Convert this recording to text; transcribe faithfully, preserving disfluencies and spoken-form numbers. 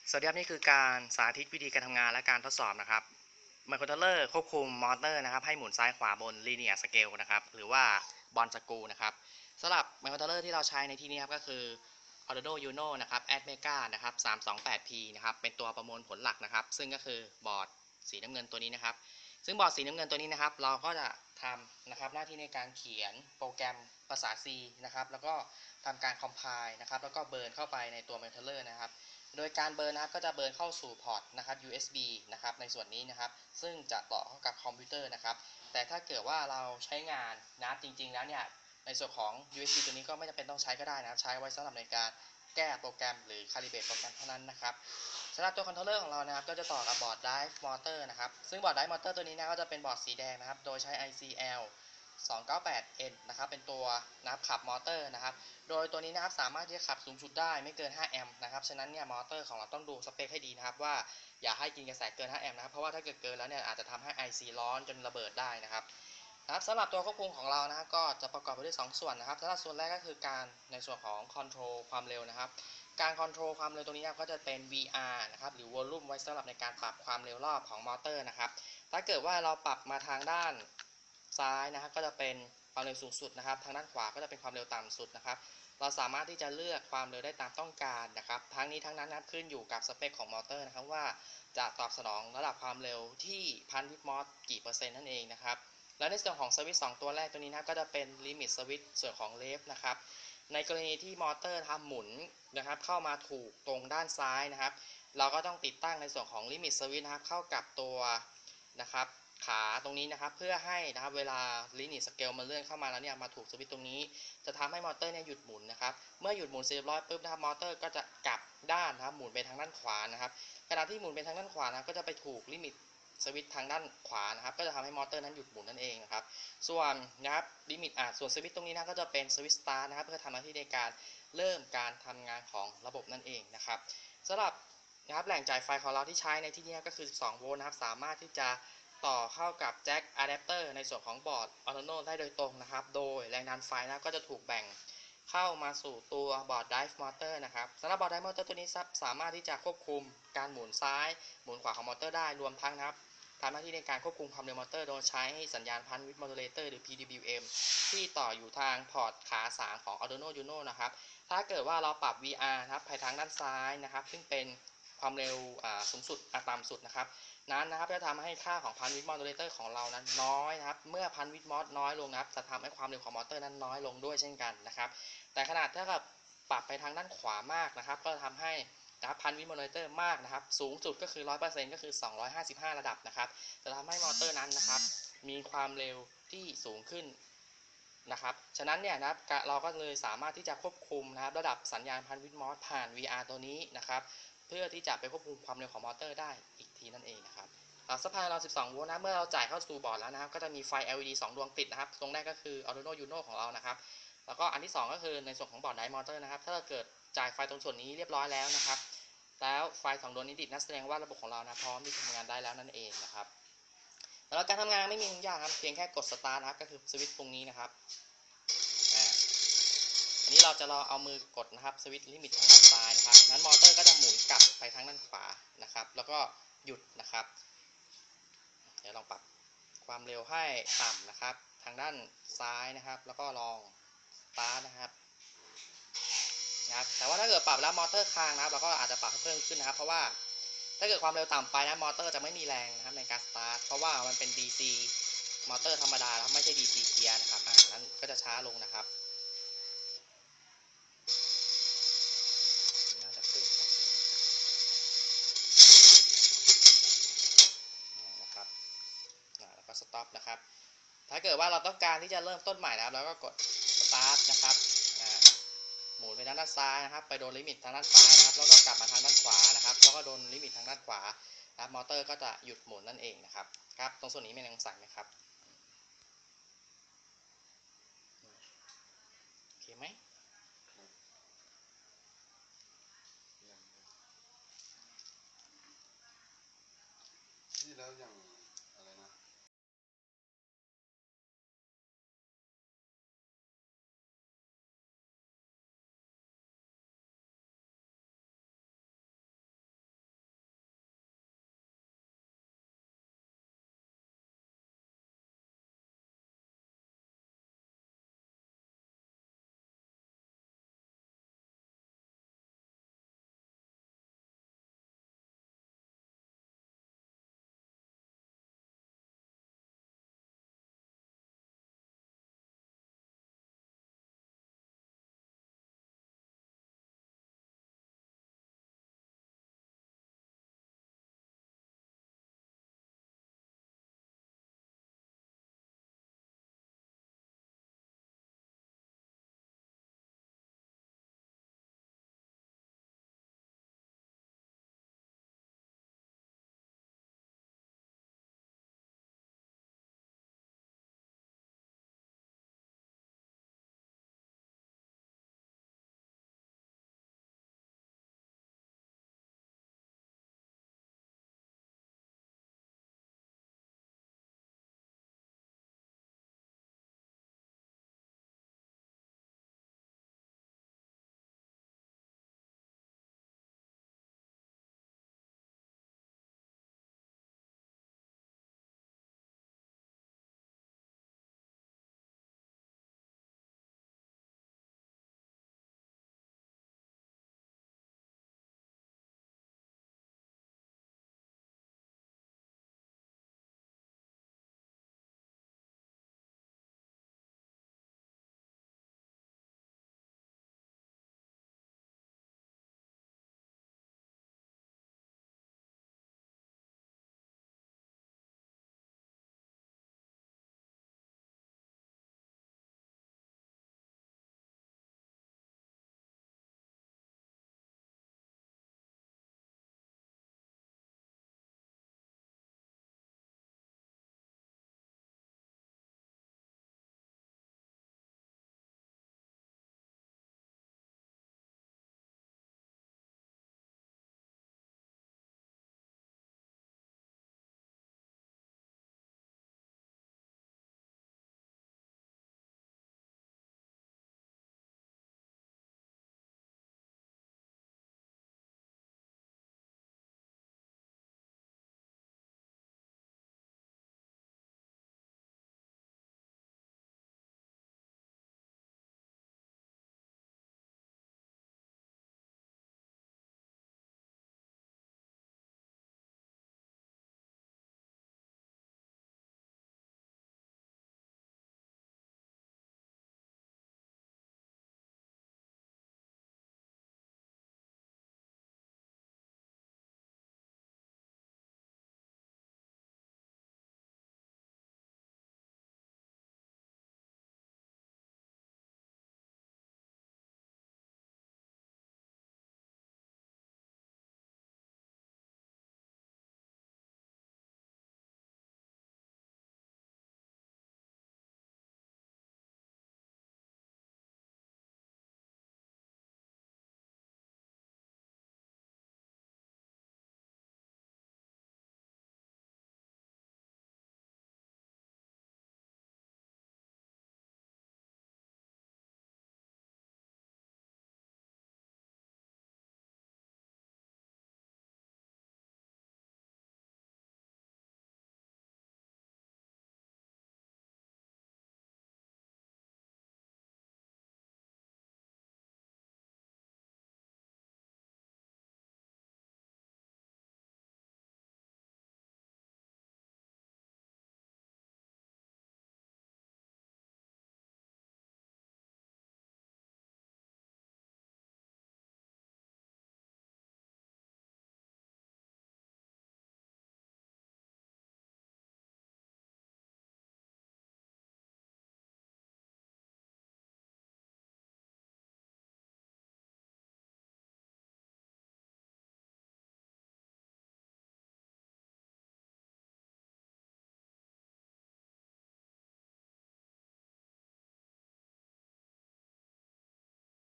สวัสดีครับนี่คือการสาธิตวิธีการทำงานและการทดสอบนะครับไมโครคอนโทรลเลอร์ควบคุมมอเตอร์นะครับให้หมุนซ้ายขวาบน Linear Scale นะครับหรือว่าบอลสกรูนะครับสำหรับไมโครคอนโทรลเลอร์ที่เราใช้ในที่นี้ครับก็คือ Arduino Uno นะครับ Atmega นะครับ สามสองแปด พี นะครับเป็นตัวประมวลผลหลักนะครับซึ่งก็คือบอร์ดสีน้ำเงินตัวนี้นะครับซึ่งบอร์ดสีน้ำเงินตัวนี้นะครับเราก็จะทำนะครับหน้าที่ในการเขียนโปรแกรมภาษา C นะครับแล้วก็ทำการ compile นะครับแล้วก็เบิร์นเข้าไปในตัวไมโครคอนโทรลเลอร์นะครับโดยการเบิร์นนะครับก็จะเบิร์นเข้าสู่พอร์ตนะครับ ยู เอส บี นะครับในส่วนนี้นะครับซึ่งจะต่อเข้ากับคอมพิวเตอร์นะครับแต่ถ้าเกิดว่าเราใช้งานนะจริงๆแล้วเนี่ยในส่วนของ ยู เอส บี ตัวนี้ก็ไม่จำเป็นต้องใช้ก็ได้นะใช้ไว้สำหรับในการแก้โปรแกรมหรือคาลิเบรตโปรแกรมเท่านั้นนะครับสำหรับตัวคอนโทรลเลอร์ของเรานะครับก็จะต่อกับบอร์ดไดรฟ์มอเตอร์นะครับซึ่งบอร์ดไดรฟ์มอเตอร์ตัวนี้นะก็จะเป็นบอร์ดสีแดงนะครับโดยใช้ ไอ ซี แอล สองเก้าแปด เอ็น นะครับเป็นตัวนะครับขับมอเตอร์นะครับโดยตัวนี้นะครับสามารถที่จะขับสูงสุดได้ไม่เกินห้าแอมป์นะครับฉะนั้นเนี่ยมอเตอร์ของเราต้องดูสเปคให้ดีนะครับว่าอย่าให้กินกระแสเกินห้าแอมป์นะครับเพราะว่าถ้าเกิดเกินแล้วเนี่ยอาจจะทำให้ ไอ ซี ร้อนจนระเบิดได้นะครับนะครับสำหรับตัวควบคุมของเรานะครับก็จะประกอบไปด้วยสองส่วนนะครับสำหรับส่วนแรกก็คือการในส่วนของคอนโทรลความเร็วนะครับการคอนโทรลความเร็วตรงนี้ก็จะเป็น วี อาร์ นะครับหรือวอลลุ่มไว้สำหรับในการปรับความเร็วรอบของมอเตอร์นะครับถ้าเกิดว่าเราปรับมาทางด้านซ้ายนะครับก็จะเป็นความเร็วสูงสุดนะครับทางด้านขวาก็จะเป็นความเร็วต่ำสุดนะครับเราสามารถที่จะเลือกความเร็วได้ตามต้องการนะครับทั้งนี้ทั้งนั้นนะครับขึ้นอยู่กับสเปคของมอเตอร์นะครับว่าจะตอบสนองระดับความเร็วที่พันวิปมอสกี่เปอร์เซ็นต์นั่นเองนะครับและในส่วนของสวิตช์สองตัวแรกตัวนี้นะก็จะเป็นลิมิตสวิตช์ส่วนของเลฟนะครับในกรณีที่มอเตอร์ทำหมุนนะครับเข้ามาถูกตรงด้านซ้ายนะครับเราก็ต้องติดตั้งในส่วนของลิมิตสวิตช์นะครับเข้ากับตัวนะครับขาตรงนี้นะครับเพื่อให้นะครับเวลาลินิตสเกลมันเลื่อนเข้ามาแล้วเนี่ยมาถูกสวิตช์ตรงนี้จะทำให้มอเตอร์เนี่ยหยุดหมุนนะครับเมื่อหยุดหมุนเสร็จเรียบร้อยปุ๊บนะครับมอเตอร์ก็จะกลับด้านนะครับหมุนไปทางด้านขวานะครับขณะที่หมุนไปทางด้านขวานะก็จะไปถูกลิมิตสวิตช์ทางด้านขวานะครับก็จะทำให้มอเตอร์นั้นหยุดหมุนนั่นเองนะครับส่วนนะครับลิมิตอ่าส่วนสวิตช์ตรงนี้นะก็จะเป็นสวิตช์สตาร์ทนะครับเพื่อทำหน้าที่ในการเริ่มการทำงานของระบบนั่นเองนะครับสำหรับนะครับแหล่งจ่ายไฟของเราที่ใช้ในที่นี้ก็คือสิบสองโวลต์นะครับสามารถที่จะต่อเข้ากับแจ็คอะแดปเตอร์ในส่วนของบอร์ด Arduino ได้โดยตรงนะครับโดยแรงดันไฟนะก็จะถูกแบ่งเข้ามาสู่ตัวบอร์ดไดรฟ์มอเตอร์นะครับสำหรับบอร์ดไดรฟ์มอเตอร์ตัวนี้สามารถที่จะควบคุมการหมุนซ้ายหมุนขวาของมอเตอร์ได้รวมทั้งนะครับทำหน้าที่ในการควบคุมความเร็วมอเตอร์โดยใช้สัญญาณพันวิทย์โมดูเลเตอร์หรือ พี ดี บิล เอ็ม ที่ต่ออยู่ทางพอร์ตขาสามของ Arduino Uno นะครับถ้าเกิดว่าเราปรับ วี อาร์ นะครับไปทางด้านซ้ายนะครับซึ่งเป็นความเร็วสูงสุดต่ำสุดนะครับนั้นนะครับจะทำให้ค่าของพันวิทย์มอดูเลเตอร์ของเรานั้นน้อยนะครับเมื่อพันวิทย์มอสน้อยลงนะครับจะทำให้ความเร็วของมอเตอร์นั้นน้อยลงด้วยเช่นกันนะครับแต่ขนาดถ้าเกิดปรับไปทางด้านขวามากนะครับก็จะทำให้นะครับพันวิทย์มอดูเลเตอร์มากนะครับสูงสุดก็คือ ร้อยเปอร์เซ็นต์ ก็คือสองร้อยห้าสิบห้าระดับนะครับจะทำให้มอเตอร์นั้นนะครับมีความเร็วที่สูงขึ้นนะครับฉะนั้นเนี่ยนะครับเราก็เลยสามารถที่จะควบคุมนะครับระดับสัญญาณพันวิทย์มอสผ่าน วี อาร์ ตัวนี้นะครับเพื่อที่จะไปควบคุมความเร็วของมอเตอร์ได้อีกทีนั่นเองนะครับซัพพลายเราสิบสองโวลต์นะเมื่อเราจ่ายเข้าสู่บอร์ดแล้วนะครับก็จะมีไฟ แอล อี ดี สองดวงติดนะครับตรงแรกก็คือ Arduino Uno ของเรานะครับแล้วก็อันที่สองก็คือในส่วนของบอร์ดไดรฟ์มอเตอร์นะครับถ้าเราเกิดจ่ายไฟตรงส่วนนี้เรียบร้อยแล้วนะครับแล้วไฟสองดวงนี้ติดนั่นแสดงว่าระบบของเรานะพร้อมที่จะทำงานได้แล้วนั่นเองนะครับแล้วการทำงานไม่มียุ่งยากครับเพียงแค่กดสตาร์ทนะครับก็คือสวิตช์ตรงนี้นะครับอ่าอันนี้เราจะรอเอามือกดนะครับสวิตช์ลิมิตทางด้านซ้ายนะครับนั้นมอเตอร์ก็จะหมุนกลับไปทางด้านขวานะครับแล้วก็หยุดนะครับเดี๋ยวลองปรับความเร็วให้ต่ำนะครับทางด้านซ้ายนะครับแล้วก็ลองสตาร์ทนะครับนะครับแต่ว่าถ้าเกิดปรับแล้วมอเตอร์ค้างนะครับเราก็อาจจะปรับให้เพิ่มขึ้นนะครับเพราะว่าถ้าเกิดความเร็วต่ำไปนะมอเตอร์จะไม่มีแรงนะครับในการสตาร์ทเพราะว่ามันเป็น ดี ซี มอเตอร์ธรรมดาแล้วไม่ใช่ ดี ซี เกียร์นะครับอ่านั้นก็จะช้าลงนะครับน่าจะเปิดนะครับแล้วก็สต็อปนะครับถ้าเกิดว่าเราต้องการที่จะเริ่มต้นใหม่นะครับเราก็กดสตาร์ทนะครับหมุนไปทางด้านซ้ายนะครับไปโดนลิมิตทางด้านซ้ายนะครับแล้วก็กลับมาทางด้านขวานะครับแล้วก็โดนลิมิตทางด้านขวานะครับมอเตอร์ก็จะหยุดหมุนนั่นเองนะครับครับตรงส่วนนี้ไม่ต้องใส่นะครับ